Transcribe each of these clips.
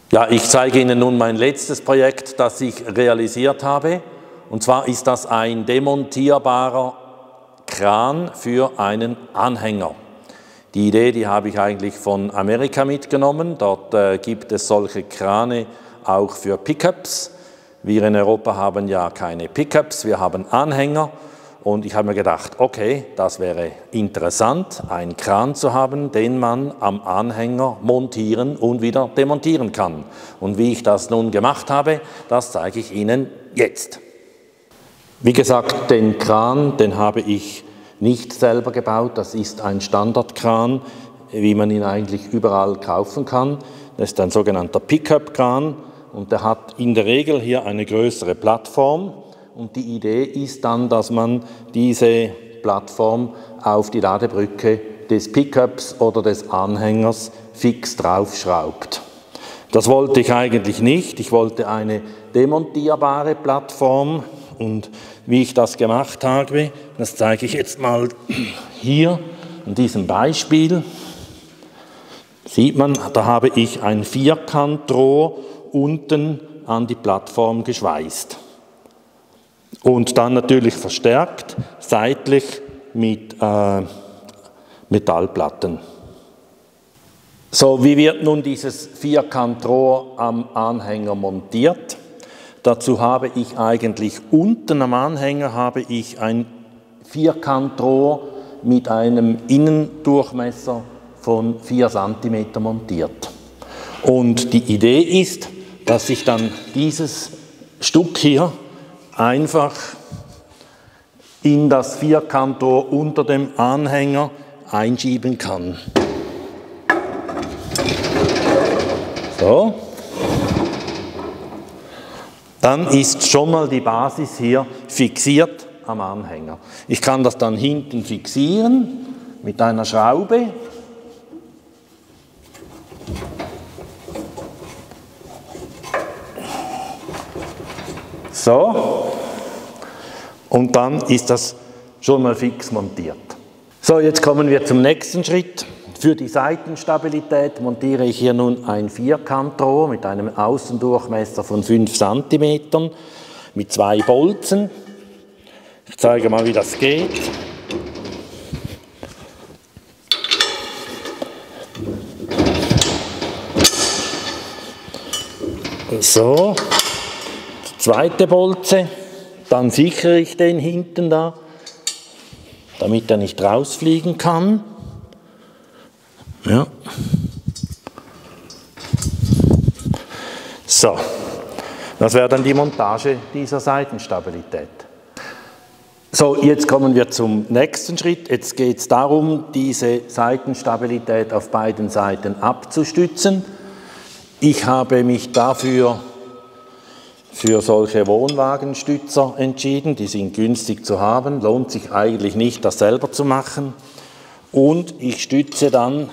Ja, ich zeige Ihnen nun mein letztes Projekt, das ich realisiert habe. Und zwar ist das ein demontierbarer Kran für einen Anhänger. Die Idee, die habe ich eigentlich von Amerika mitgenommen. Dort gibt es solche Krane auch für Pickups. Wir in Europa haben ja keine Pickups, wir haben Anhänger. Und ich habe mir gedacht, okay, das wäre interessant, einen Kran zu haben, den man am Anhänger montieren und wieder demontieren kann. Und wie ich das nun gemacht habe, das zeige ich Ihnen jetzt. Wie gesagt, den Kran, den habe ich nicht selber gebaut. Das ist ein Standardkran, wie man ihn eigentlich überall kaufen kann. Das ist ein sogenannter Pickup-Kran und der hat in der Regel hier eine größere Plattform. Und die Idee ist dann, dass man diese Plattform auf die Ladebrücke des Pickups oder des Anhängers fix draufschraubt. Das wollte ich eigentlich nicht. Ich wollte eine demontierbare Plattform. Und wie ich das gemacht habe, das zeige ich jetzt mal hier an diesem Beispiel. Sieht man, da habe ich ein Vierkantrohr unten an die Plattform geschweißt. Und dann natürlich verstärkt, seitlich mit Metallplatten. So, wie wird nun dieses Vierkantrohr am Anhänger montiert? Dazu habe ich eigentlich unten am Anhänger habe ich ein Vierkantrohr mit einem Innendurchmesser von 4 cm montiert. Und die Idee ist, dass ich dann dieses Stück hier einfach in das Vierkantrohr unter dem Anhänger einschieben kann. So. Dann ist schon mal die Basis hier fixiert am Anhänger. Ich kann das dann hinten fixieren mit einer Schraube. So. Und dann ist das schon mal fix montiert. So, jetzt kommen wir zum nächsten Schritt. Für die Seitenstabilität montiere ich hier nun ein Vierkantrohr mit einem Außendurchmesser von 5 cm mit 2 Bolzen. Ich zeige mal, wie das geht. So, die zweite Bolze. Dann sichere ich den hinten da, damit er nicht rausfliegen kann. Ja. So, das wäre dann die Montage dieser Seitenstabilität. So, jetzt kommen wir zum nächsten Schritt. Jetzt geht es darum, diese Seitenstabilität auf beiden Seiten abzustützen. Ich habe mich dafür für solche Wohnwagenstützer entschieden. Die sind günstig zu haben, lohnt sich eigentlich nicht, das selber zu machen. Und ich stütze dann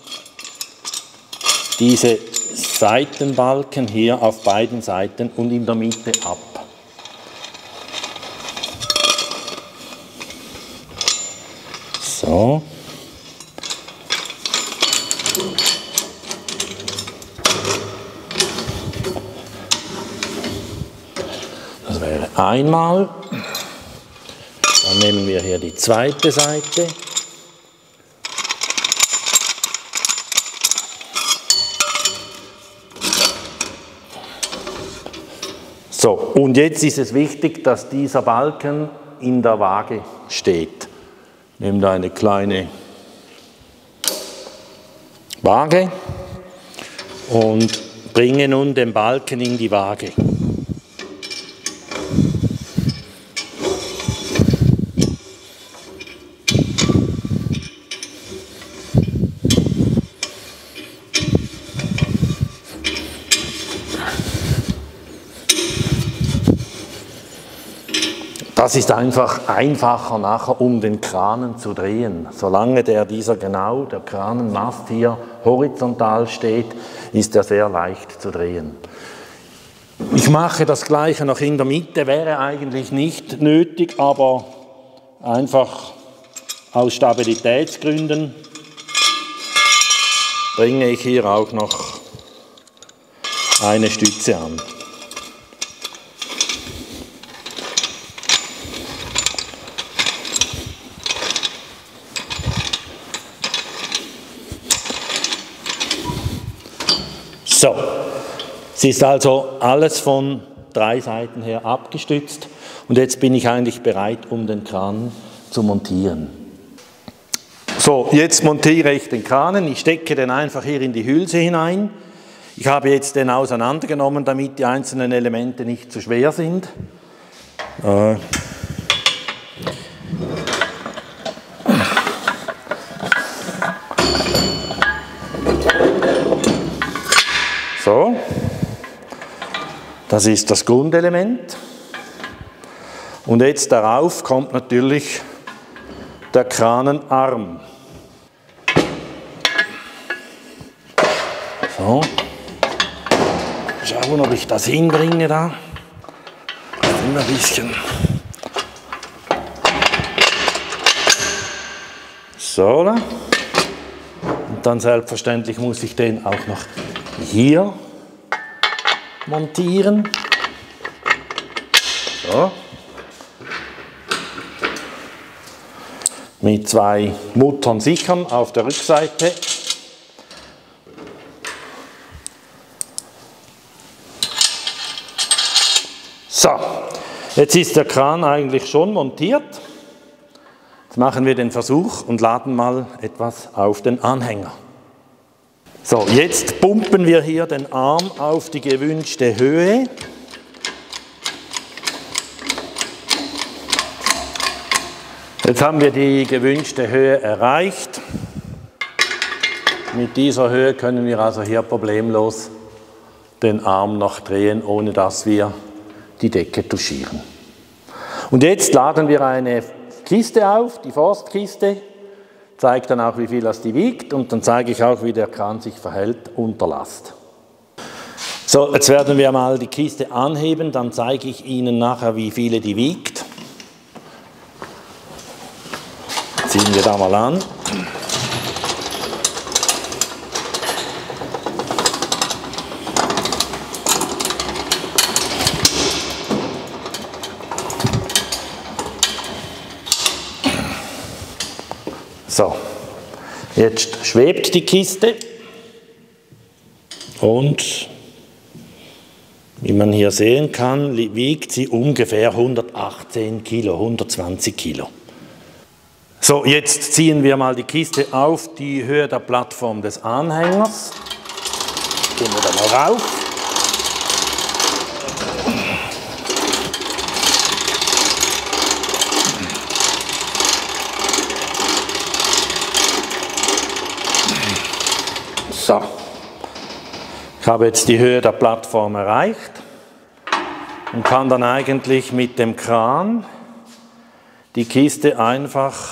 diese Seitenbalken hier auf beiden Seiten und in der Mitte ab. So. Das wäre einmal. Dann nehmen wir hier die zweite Seite. So, und jetzt ist es wichtig, dass dieser Balken in der Waage steht. Ich nehme da eine kleine Waage und bringe nun den Balken in die Waage. Das ist einfach einfacher nachher, um den Kranen zu drehen. Solange der Kranenmast hier horizontal steht, ist er sehr leicht zu drehen. Ich mache das Gleiche noch in der Mitte, wäre eigentlich nicht nötig, aber einfach aus Stabilitätsgründen bringe ich hier auch noch eine Stütze an. So, es ist also alles von 3 Seiten her abgestützt und jetzt bin ich eigentlich bereit, um den Kran zu montieren. So, jetzt montiere ich den Kran. Ich stecke den einfach hier in die Hülse hinein. Ich habe jetzt den auseinandergenommen, damit die einzelnen Elemente nicht zu schwer sind. So, das ist das Grundelement. Und jetzt darauf kommt natürlich der Kranenarm. So, schauen, ob ich das hinbringe da. Immer ein bisschen. So, und dann selbstverständlich muss ich den auch noch hier montieren. So. Mit 2 Muttern sichern auf der Rückseite. So, jetzt ist der Kran eigentlich schon montiert. Jetzt machen wir den Versuch und laden mal etwas auf den Anhänger. So, jetzt pumpen wir hier den Arm auf die gewünschte Höhe. Jetzt haben wir die gewünschte Höhe erreicht. Mit dieser Höhe können wir also hier problemlos den Arm noch drehen, ohne dass wir die Decke touchieren. Und jetzt laden wir eine Kiste auf, die Forstkiste. Zeigt dann auch, wie viel das die wiegt und dann zeige ich auch, wie der Kran sich verhält unter Last. So, jetzt werden wir mal die Kiste anheben, dann zeige ich Ihnen nachher, wie viele die wiegt. Ziehen wir da mal an. So, jetzt schwebt die Kiste und wie man hier sehen kann, wiegt sie ungefähr 118 Kilo, 120 Kilo. So, jetzt ziehen wir mal die Kiste auf die Höhe der Plattform des Anhängers. Gehen wir da mal rauf. So, ich habe jetzt die Höhe der Plattform erreicht und kann dann eigentlich mit dem Kran die Kiste einfach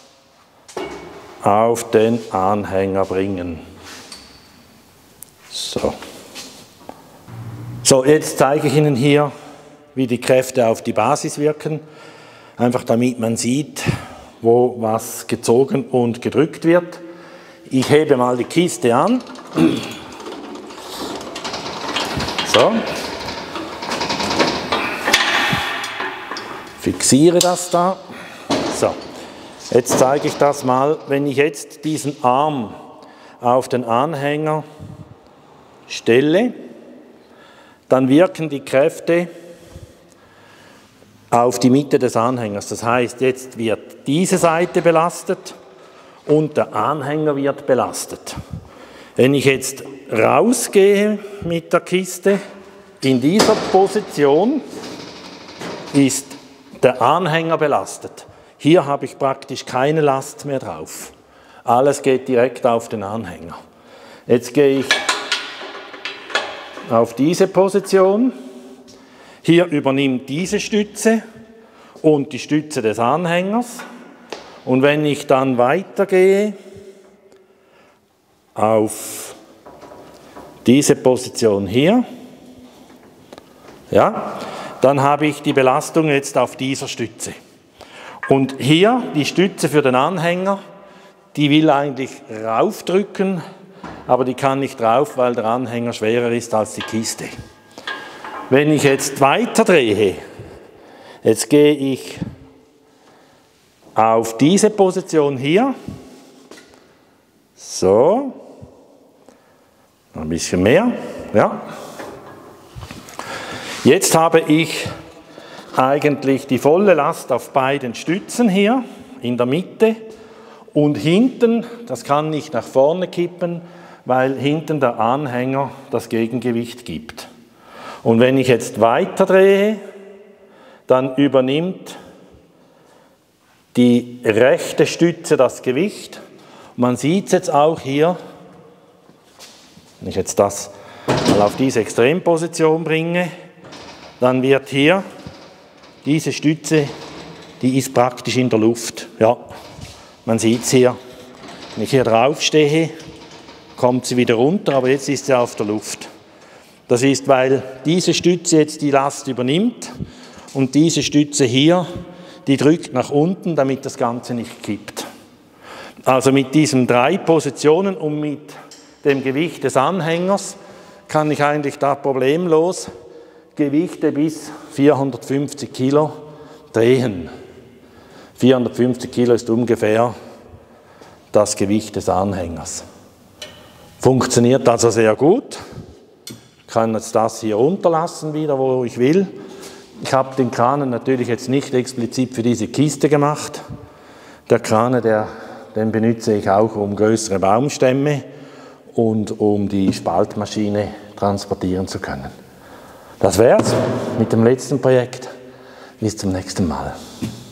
auf den Anhänger bringen. So. So, jetzt zeige ich Ihnen hier, wie die Kräfte auf die Basis wirken, einfach damit man sieht, wo was gezogen und gedrückt wird. Ich hebe mal die Kiste an. So. Fixiere das da. So. Jetzt zeige ich das mal. Wenn ich jetzt diesen Arm auf den Anhänger stelle, dann wirken die Kräfte auf die Mitte des Anhängers. Das heißt, jetzt wird diese Seite belastet und der Anhänger wird belastet. Wenn ich jetzt rausgehe mit der Kiste, in dieser Position ist der Anhänger belastet. Hier habe ich praktisch keine Last mehr drauf. Alles geht direkt auf den Anhänger. Jetzt gehe ich auf diese Position. Hier übernimmt diese Stütze und die Stütze des Anhängers. Und wenn ich dann weitergehe auf diese Position hier, ja, dann habe ich die Belastung jetzt auf dieser Stütze. Und hier die Stütze für den Anhänger, die will eigentlich raufdrücken aber die kann nicht drauf, weil der Anhänger schwerer ist als die Kiste. Wenn ich jetzt weiter drehe, jetzt gehe ich auf diese Position hier, so, ein bisschen mehr, ja. Jetzt habe ich eigentlich die volle Last auf beiden Stützen hier, in der Mitte, und hinten, das kann nicht nach vorne kippen, weil hinten der Anhänger das Gegengewicht gibt. Und wenn ich jetzt weiter drehe, dann übernimmt die rechte Stütze das Gewicht. Man sieht es jetzt auch hier, wenn ich jetzt das mal auf diese Extremposition bringe, dann wird hier diese Stütze, die ist praktisch in der Luft. Ja, man sieht es hier. Wenn ich hier drauf stehe, kommt sie wieder runter, aber jetzt ist sie auf der Luft. Das ist, weil diese Stütze jetzt die Last übernimmt und diese Stütze hier, die drückt nach unten, damit das Ganze nicht kippt. Also mit diesen 3 Positionen und mit dem Gewicht des Anhängers kann ich eigentlich da problemlos Gewichte bis 450 Kilo drehen. 450 Kilo ist ungefähr das Gewicht des Anhängers. Funktioniert also sehr gut. Ich kann jetzt das hier runterlassen wieder, wo ich will. Ich habe den Kran natürlich jetzt nicht explizit für diese Kiste gemacht. Der Kran, den benutze ich auch um größere Baumstämme und um die Spaltmaschine transportieren zu können. Das wär's mit dem letzten Projekt. Bis zum nächsten Mal.